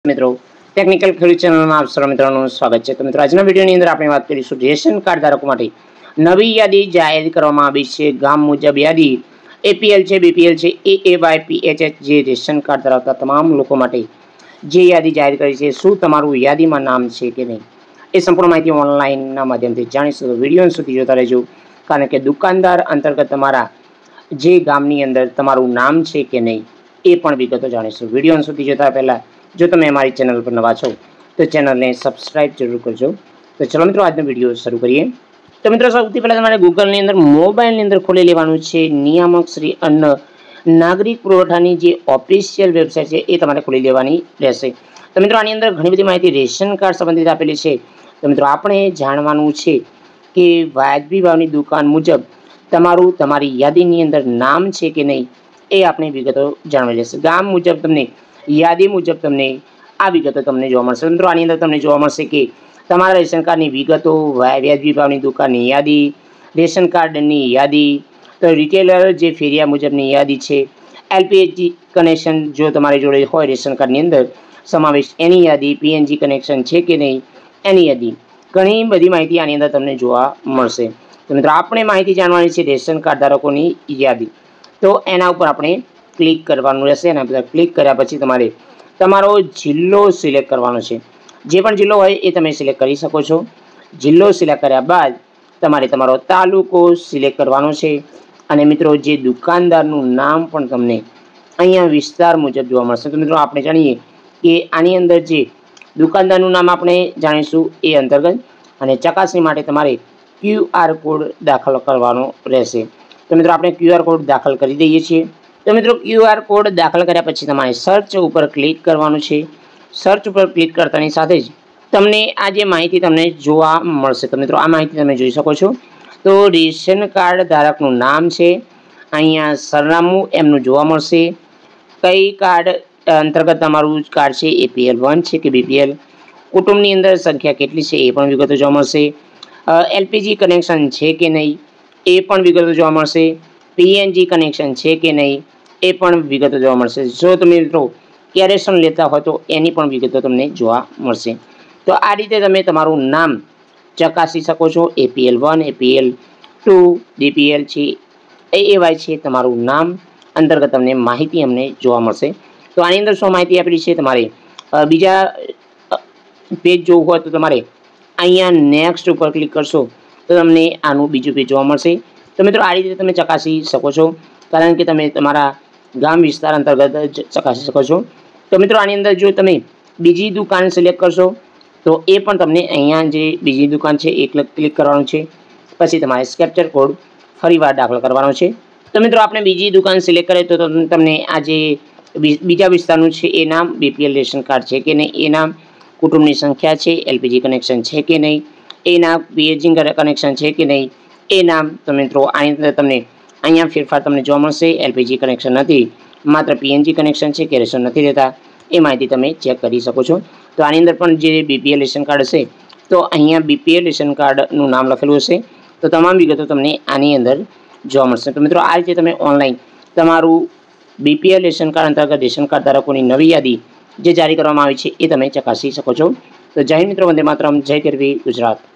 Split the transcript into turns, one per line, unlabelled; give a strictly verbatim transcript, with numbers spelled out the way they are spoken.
મિત્રો ટેકનિકલ ખેડૂત ચેનલમાં આપ સર્વ મિત્રોનું સ્વાગત છે। તો મિત્રો આજના વિડીયોની અંદર આપણે વાત કરીશું રેશન કાર્ડ ધારકો માટે નવી યાદી જાહેર કરવામાં આવી છે। ગામ મુજબ યાદી એપીએલ છે, બીપીએલ છે, એએવાય, પીએચએચ જે રેશન કાર્ડ ધરાવતા તમામ લોકો માટે જે યાદી જાહેર કરી છે, શું તમારું યાદીમાં નામ છે કે નહીં એ સંપૂર્ણ માહિતી ઓનલાઈનના માધ્યમથી જાણીશું। તો વિડીયો સુધી જોતા રહેજો, કારણ કે દુકાનદાર અંતર્ગત તમારા જે ગામની અંદર તમારું નામ છે કે નહીં એ પણ વિગતો જાણીશું। વિડીયો સુધી જોતા પહેલાં જો તમે અમારી ચેનલ પર નવા છો તો ચેનલને સબસ્ક્રાઇબ જરૂર કરજો। તો ચલો મિત્રો આજનો વિડીયો શરૂ કરીએ। તો મિત્રો સૌથી પહેલાં તમારે ગૂગલની અંદર મોબાઈલની અંદર ખોલી લેવાનું છે નિયામક શ્રી અન્ન નાગરિક પુરવઠાની જે ઓફિશિયલ વેબસાઇટ છે એ તમારે ખોલી લેવાની રહેશે। તો મિત્રો આની અંદર ઘણી બધી માહિતી રેશન કાર્ડ સંબંધિત આપેલી છે। તો મિત્રો આપણે જાણવાનું છે કે વાજબી ભાવની દુકાન મુજબ તમારું તમારી યાદીની અંદર નામ છે કે નહીં એ આપણે વિગતો જાણવી રહેશે। ગામ મુજબ તમને યાદી મુજબ તમને આ વિગતો તમને જોવા મળશે। મિત્રો આની અંદર તમને જોવા મળશે કે તમારા રેશન કાર્ડની વિગતો, વ્યાજબી ભાવની દુકાનની યાદી, રેશન કાર્ડની યાદી, તો રિટેલર જે ફેરિયા મુજબની યાદી છે, એલપીજી કનેક્શન જો તમારી જોડે હોય રેશન કાર્ડની અંદર સમાવેશ એની યાદી, પીએનજી કનેક્શન છે કે નહીં એની યાદી, ઘણી બધી માહિતી આની અંદર તમને જોવા મળશે। તો મિત્રો આપણે માહિતી જાણવાની છે રેશન કાર્ડ ધારકોની યાદી। તો એના ઉપર આપણે ક્લિક કરવાનું રહેશે। એના પર ક્લિક કર્યા પછી તમારે તમારો જિલ્લો સિલેક્ટ કરવાનો છે। જે પણ જિલ્લો હોય એ તમે સિલેક્ટ કરી શકો છો। જિલ્લો સિલેક્ટ કર્યા બાદ તમારે તમારો તાલુકો સિલેક્ટ કરવાનો છે। અને મિત્રો જે દુકાનદારનું નામ પણ તમને અહીંયા વિસ્તાર મુજબ જોવા મળશે। તો મિત્રો આપણે જાણીએ કે આની અંદર જે દુકાનદારનું નામ આપણે જાણીશું એ અંતર્ગત, અને ચકાસણી માટે તમારે ક્યુ આર કોડ દાખલ કરવાનો રહેશે। તો મિત્રો આપણે ક્યુ આર કોડ દાખલ કરી દઈએ છીએ। તો મિત્રો ક્યુ આર કોડ દાખલ કર્યા પછી તમારે સર્ચ ઉપર ક્લિક કરવાનું છે। સર્ચ ઉપર ક્લિક કરતાની સાથે જ તમને આ જે માહિતી તમને જોવા મળશે। તો મિત્રો આ માહિતી તમે જોઈ શકો છો। તો રેશન કાર્ડ ધારકનું નામ છે, અહીંયા સરનામું એમનું જોવા મળશે, કઈ કાર્ડ અંતર્ગત તમારું કાર્ડ છે, એપીએલ વન છે કે બીપીએલ, કુટુંબની અંદર સંખ્યા કેટલી છે એ પણ વિગતો જોવા મળશે, એલપીજી કનેક્શન છે કે નહીં એ પણ વિગતો જોવા મળશે, પીએનજી કનેક્શન છે કે નહીં એ પણ વિગતો જોવા મળશે। જો તમે મિત્રો કેરેશન લેતા હોય તો એની પણ વિગતો તમને જોવા મળશે। તો આ રીતે તમે તમારું નામ ચકાસી શકો છો। APL one, APL two, BPL છે, એએવાય છે, તમારું નામ અંતર્ગત તમને માહિતી અમને જોવા મળશે। તો આની અંદર શું માહિતી આપેલી છે, તમારે બીજા પેજ જોવું હોય તો તમારે અહીંયા નેક્સ્ટ ઉપર ક્લિક કરશો તો તમને આનું બીજું પેજ જોવા મળશે। તો મિત્રો આ રીતે તમે ચકાસી શકો છો, કારણ કે તમે તમારા ગામ વિસ્તાર અંતર્ગત જ ચકાસી શકો છો। તો મિત્રો આની અંદર જો તમે બીજી દુકાન સિલેક્ટ કરશો તો એ પણ તમને અહીંયા જે બીજી દુકાન છે એ ક્લિક કરવાનું છે। પછી તમારે કેપ્ચર કોડ ફરીવાર દાખલ કરવાનો છે। તો મિત્રો આપણે બીજી દુકાન સિલેક્ટ કરીએ તો તમને આ જે બીજા વિસ્તારનું છે એ નામ, બીપીએલ રેશન કાર્ડ છે કે નહીં એ નામ, કુટુંબની સંખ્યા છે, એલપીજી કનેક્શન છે કે નહીં એ નામ, પીએચજી કનેક્શન છે કે નહીં એ નામ। તો મિત્રો આની અંદર તમને અહીંયા ફેરફાર તમને જોવા મળશે। એલપીજી કનેક્શન નથી, માત્ર પીએનજી કનેક્શન છે કે રેશન નથી દેતા એ માહિતી તમે ચેક કરી શકો છો। તો આની અંદર પણ જે બીપીએલ રેશન કાર્ડ હશે તો અહીંયા બીપીએલ રેશન કાર્ડનું નામ લખેલું હશે। તો તમામ વિગતો તમને આની અંદર જોવા મળશે। તો મિત્રો આ રીતે તમે ઓનલાઈન તમારું બીપીએલ રેશન કાર્ડ અંતર્ગત રેશન કાર્ડ ધારકોની નવી યાદી જે જારી કરવામાં આવી છે એ તમે ચકાસી શકો છો। તો જય હિન્દ મિત્રો, વંદે માતરમ, જય ગરવી ગુજરાત।